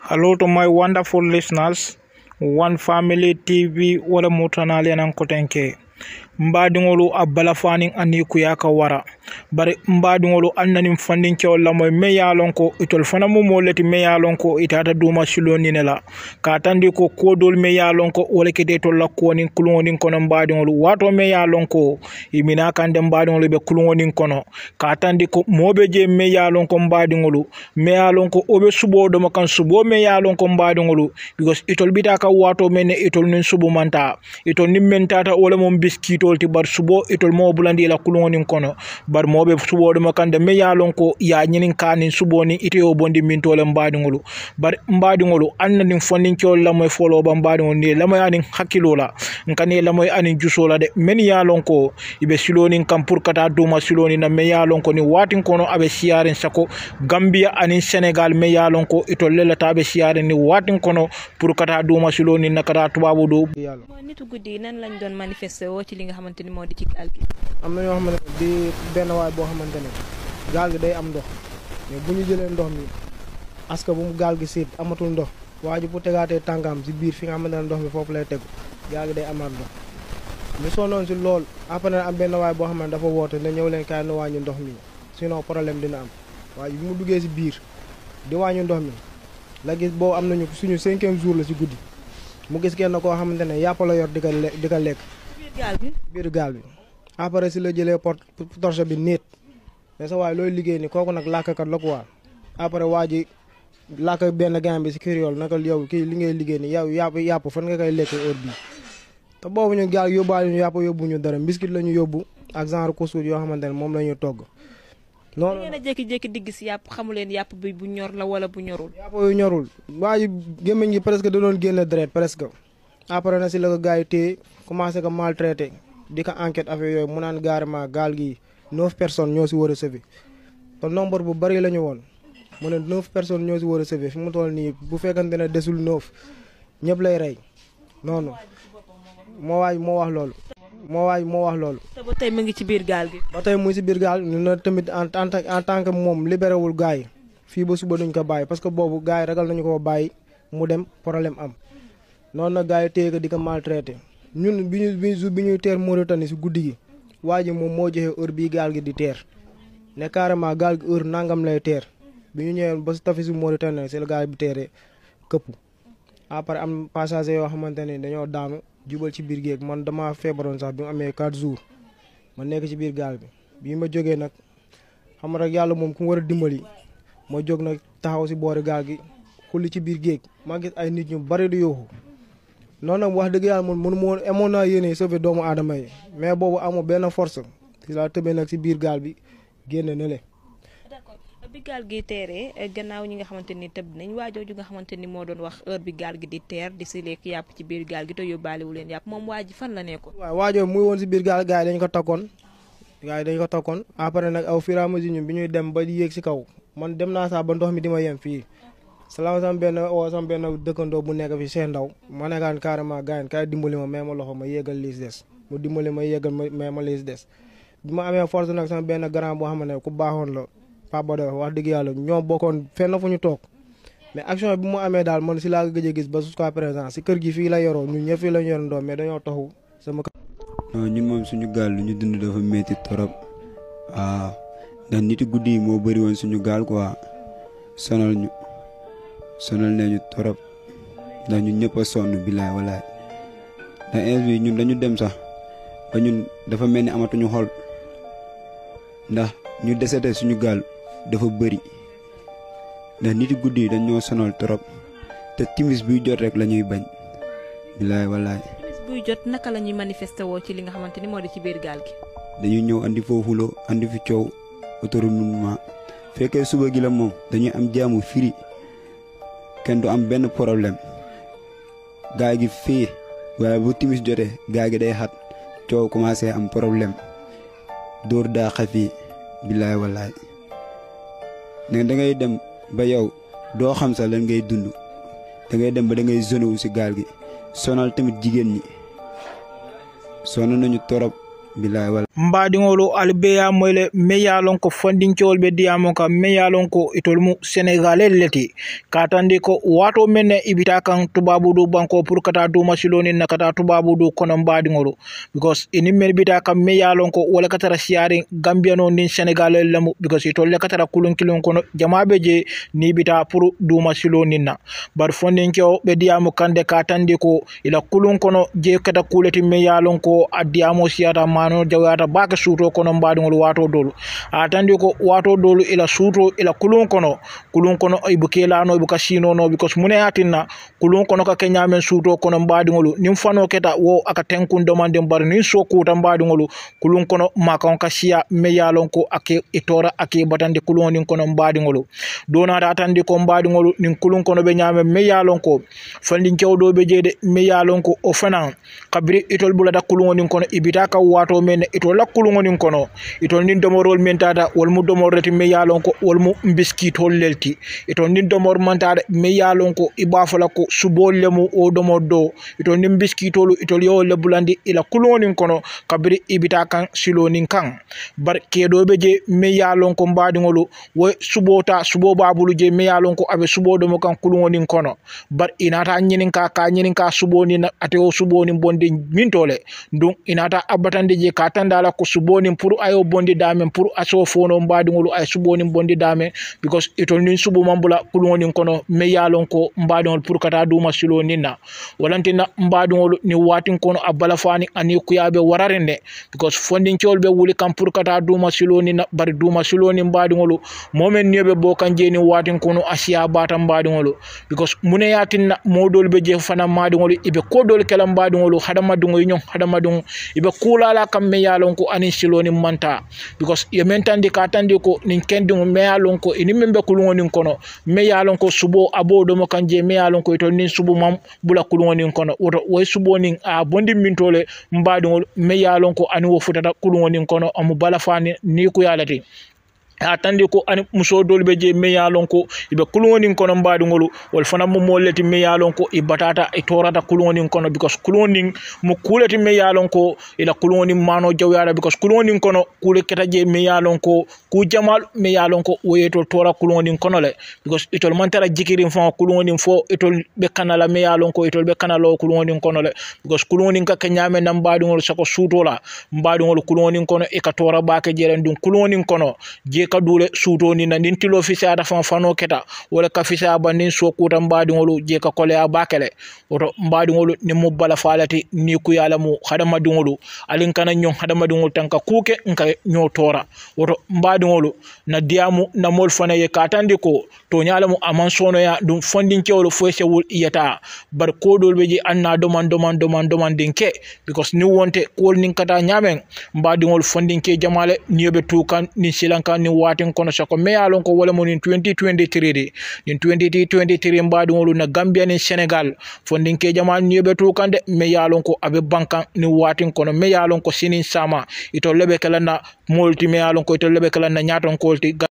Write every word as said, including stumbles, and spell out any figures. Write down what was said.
Hello to my wonderful listeners. One Family T V wala mutanali anankotenke. Mbadingolu abala fani ani kuyaka wara bari mbadingolu annani funding ke wala moy me yalonko itol fana mo moleti me yalonko itata duma siloni nela ka tandi ko kodol me yalonko wala kede to la ko nin kuloni kono mbadingolu wato me yalonko imina kande mbadingolu be kuloni kono ka tandi ko mobe je me yalonko mbadingolu me yalonko obe subo do makan subo me yalonko mbadingolu because itol bitaka wato mene itol nin subo manta itol nimentata wala mom biskito ti bar subo itol mo bulandi la kuloni kono bar mobe subo do makande me yalon ko ya nyinin kanin subo ni ite o bondi min tole mbadi ngolu bar mbadi ngolu anna nin fondin ko la moy folo ba mbadi ngol la moy anin hakilo la nkane la moy anin jusola de men yalon ko ibe siloni kam pour kata duma siloni na me yalon ko ni watin kono abe siaren sako Gambia anin Senegal me yalon ko itol lela tabe siaren ni watin kono pour kata duma siloni na kata tubabu do mo nitu guddi nan lañ doon manifester wo ci li nga xamanteni mo di ci gal gi am na ñoo xamanteni di benn waay boo xamanteni gaal gi day am ndox mais bu ñu jëlee ndox mi aska bu mu gaal gi siit amatul ndox waa ji bu tegaatee tànkam si biir fi nga xamante ne ndox mi foofu lay tegu gaal gi day amaat ndox ñu sonnoon si lool après am benn waay boo xamante dafa woote ne ñëw leen kaay nu wàññi ndox mi sinon problème dina am waa ji bu mu duggee si biir di wàññi ndox mi la gis boobu am nañu suñu cinquième jour la si guddi mu gis kenn koo xamante ne yàpp la yor di ko di ko lekk biir gaal bi biir gaal bi après si la jëlee porte torche bi nit mais sa waay looy liggéey ni kooku nag làkkat la quoi après waa ji làkk benn gain bi si créole naka yow kii li ngay liggéey ni yow yàpp yàpp fan nga koy lekk heure bii te boobu ñu gaal yóbbaale ñu yàpp yóbbu ñu dara biscuit la ñu yóbbu ak genre couscous yoo xamante ne moom la ñu togg noonu ngeen a jékki-jékki digg si yàpp xamu leen yàpp bi bu ñor la wala bu ñorul yàpp yu ñorul waa ji gémmiñ gi presque da doon génn deret presque après na si la ko gars yi téye commencé ko maltraité di ko enquête affaire yooyu mu naan carrément gaal gi neuf personnes ñoo si war a sauver te nombre bu bari la ñu woon mu ne neuf personnes ñoo si war a sauver fi mu toll nii bu fekkante ne desul neuf ñëpp lay rey noonu moo waay moo wax loolu moo waay moo wax loolu. te ba tey mu ngi ci biir gaal gi. ba tey mu ngi si biir gaal ñu ne tamit en tant en tant que moom libéré wul gars yi fii ba suba duñ ko bàyyi parce que boobu gars yi ragal nañu ko bàyyi mu dem problème am noonu nag gars yi téye ko di ko maltraité ñun bi ñu bi ñu bi ñuy teer Mauritanie si guddi gi waa ji moom moo joxe heure bii gaal gi di teer ne carrément gaal gi heure nangam lay teer bi ñu ñëwee ba si tafi si Mauritanie si la gaal bi teeree këpp après am passager yoo xamante ne dañoo daanu jubal ci biir géej man dama feebaroon sax bi mu amee quatre jours ma nekk ci biir gaal bi bii ma jógee nag xam rek yàlla moom ku mu war a dimbali ma jóg nag taxaw si boori gaal gi xulli ci biir géej ma gis ay nit ñu bari di yooxu noonu nag wax dëgg yàlla man mënu moo amoon naa yéene sauver doomu aadama yi mais boobu amoo benn force si laa tëbee nag si biir gaal bi génn na le d'accord bi gaal gi teeree gannaaw ñi nga xamante ni tëb nañ waajooju nga xamante ni moo doon wax heure bi gaal gi di teer di si lekk yàpp ci biir gaal gi te yóbbaale wu leen yàpp moom waa ji fan la nekkoon. waaw waajoo muy woon si biir gaal gars yi dañ ko takkoon gars yi dañ ko takkoon après nag aw fur et à mesure ñun bi ñuy dem ba yéeg si kaw man dem naa sax ba ndox mi di ma yem fii salaam sama benn oo sama benn dëkkandoo bu nekk fi seen ndaw ma nekkaan carrément gars yi kaay dimbali ma may ma loxo ma yéegal liis des mu dimbali ma yéegal ma may ma liis des bi ma amee force nag sama benn grand boo xam ne ku baaxoon la Papa Doy wax dëgg yàlla ñoo bokkoon fenn fu ñu toog mais action bi mu amee daal man si laa gëj a gis ba jusqu'à présent si kër gi fii la yoroo ñun ñëpp fii la ñu yorandoo mais dañoo taxu sama kër. non ñun moom suñu gaal lu ñu dund dafa métti trop waaw ndax niti guddi yi moo bëri woon suñu gaal quoi sonal ñu sonal nañu trop ndax ñun ñëpp a sonn bilaay walaay ndax ins bi ñun dañu dem sax ba ñun dafa mel ni amatuñu xol ndax ñu desete suñu gaal dafa bëri ndax niti guddi yi dañ ñoo sonal trop te timis buy jot rek la ñuy bañ bilaay walaay. timis buy jot naka la ñuy manifester woo ci li nga xamante ni moo di ci biir gaal gi. dañuy ñëw andi foofu la andi fi coow autoroute fekkee suba gi la moom dañuy am jaamu firi kenn du am benn problème gaal gi fii waaye bu timis jotee gaal gi day xat coow commencé am problème dóor daa xafi bilaay walaay ne da ngay dem ba yow doo xam sax lan ngay dund da ngay dem ba da ngay zone wu si gaal gi sonal tamit jigéen ñi sonal nañu torop bilaay wala mbaadiŋolu ali be ya moyle me ye lon ko fondinkewol be diyamo ka me ye lon ko itol mu sénégalais leti katandi ko wato menne ibita kan tubabu du banko pour kata duma siloni na kata tubabu du kono mbaadiŋolu because ini men bita kam me ye lon ko wala katara siari gambiano nin sénégalais lamu because itol le katara kulun kilun kono jamabe je ni bita pour duma siloni na bar fondinkewo be diyamo kande katandi ko ila kulun kono je kata kuleti me ye lon ko adiyamo siata mano jawata baka suto kono mbaadiŋolu wato dolu atandi ko wato dolu ila suto ila kulun kono kulun kono ibu kelano ibu kasino no because mune atinna kulun kono ka kenyamen suto kono mbaadiŋolu nim fano keta wo aka tenkun demande bar nin so kuta mbaadiŋolu kulun kono makon ka siya me yalon ko ake itora ake batandi kulun nin kono mbaadiŋolu dona atandi ko mbaadiŋolu nin kulun kono be nyamen me yalon ko fandin kewdo be jede me yalon ko o fana kabri itol bulada kulun nin kono ibita ka wato men itol la kulun nin kono itol nin domorol mentada wol mu domorati me yalon ko wol mu biskitol lelti itol nin domor mantada me yalon ko ibafala ko subol lemu o domor do itol nin biskitolu itol yo le bulandi ila kulun nin kono kabri ibita kan silo nin kan bar kedo be je me yalon ko mbaadiŋolu wo subota subo babulu je me yalon ko abe subo do mo kan kulun nin kono bar inata nyinin ka ka nyinin ka subo ni ate o subo nin bondi mintole ndum inata abatande je ka tandala ko subo nin pour ayo bondi damen pour aso fono mbaadiŋolu ay subo nin bondi damen because itol nin subo mambula kulun nin kono me yalon ko mbaadiŋol pour kata duma silo ninna walantina mbaadiŋolu ni watin kono abala fani ani kuyabe wararende because fondin ciol be wuli kam pour kata duma silo ninna bari duma silo nin mbaadiŋolu momen niebe bo kan jeni watin kono asiya bata mbaadiŋolu because mune yatinna modol be je fana mbaadiŋolu ibe kodol kala mbaadiŋolu hadama dungo nyon hadama dungo ibe kulala kam me yalon ko ani silo nin manta because ye mentandi ka tandi ko nin kendi me yalon ko ini membe kulun nin kono me yalon ko subo abo do mo kanje me yalon ko to nin subo mam bula kulun nin kono woto way subo nin a bondi mintole mbaadiŋolu me yalon ko ani wo futata kulun nin kono amu bala fani ni ku yalati atandi ko ani muso dolbe je me yalon ko ibe kulun kono mbaadiŋolu wol fana mo molleti me yalon ko e batata e torata kulun kono because kulun mo kuleti me yalon ko ila kulun mano jawyara because kulun kono kule keta je me yalon ko ku jamal me yalon ko woyeto tora kulun kono le because itol mantara jikirin fa kulun fo itol be kanala me yalon ko itol be kanalo kulun kono le because kulun ka kenyame nam mbaadiŋolu sako sutola mbaadiŋolu kulun kono e ka tora baake jeren dum kulun kono je kadule suto ni na nin tilo fisa da fan fano keta wala ka fisa ba nin so kuta mbaadiŋolu je ka kole a bakele woto mbaadiŋolu ni mo bala falati ni ku yala mu hadama diŋolu alin kana nyon hadama diŋolu tanka kuke nka nyo tora woto mbaadiŋolu na diamu na mol fana ye katandi ko to nyala mu aman sono ya dum fondin kewlo foese wul yata bar kodol beji anna doman doman doman doman dinke because ni wonte kol nin kata nyamen mbaadiŋolu fondin ke jamale ni yobe tukan ni silanka ni watin kono sako me yalon ko wala mo nin twenty twenty-three de nin twenty twenty-three mbaadiŋolu na Gambia ni Senegal fondin ke jamal ni yobe tukande me yalon ko abe bankan ni watin kono me yalon ko sinin sama ito lebe kala na multi me yalon ko ito lebe kala na nyaton kolti